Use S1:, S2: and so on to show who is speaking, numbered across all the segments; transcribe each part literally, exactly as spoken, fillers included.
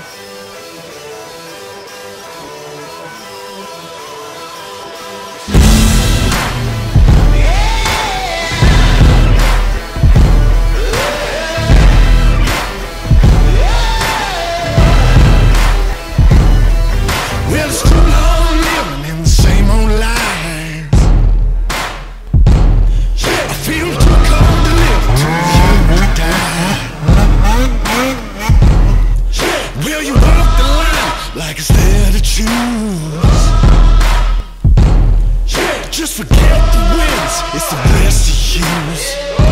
S1: Just forget the wins, it's the best to use.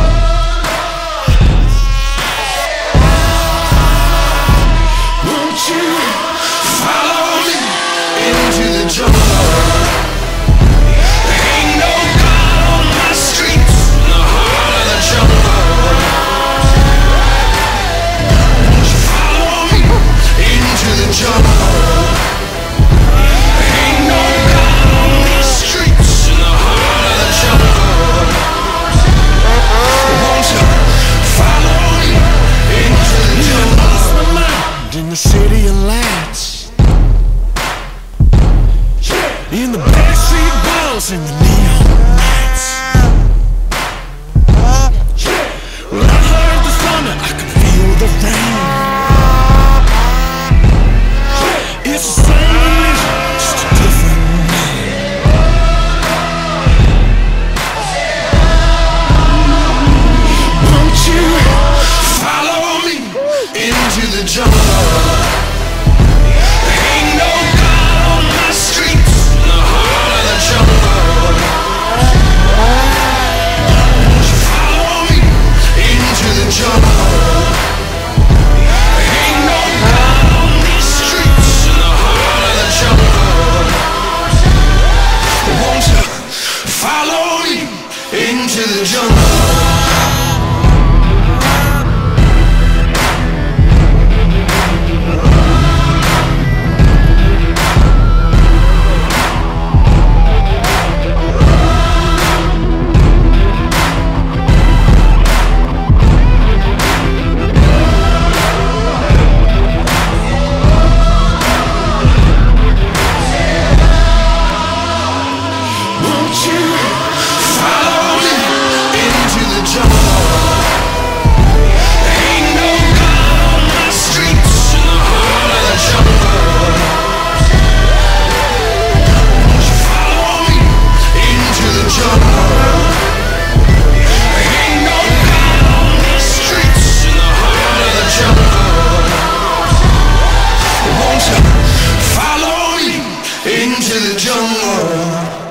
S1: Won't you follow me into the jungle? Ain't no God on my streets, in the heart of the jungle. Won't you follow me into the jungle? Ain't no God on these streets, in the heart of the jungle. Won't you follow me into the jungle? Lost my mind in the city of lights, in the backstreet balls and the neon nights. When I heard the thunder, I could feel the rain. It's the same religion, just a different name. Won't you follow me into the jungle? Ain't no God on my streets, in the heart of the jungle. Won't you follow me into the jungle? Ain't no God on these streets, in the heart of the jungle. Won't you follow me into the jungle? Won't you follow me into the jungle? Ain't no God on my streets, in the heart of the jungle. Won't you follow me into the jungle? Ain't no God on these streets, in the heart of the jungle. Won't you follow me into the jungle?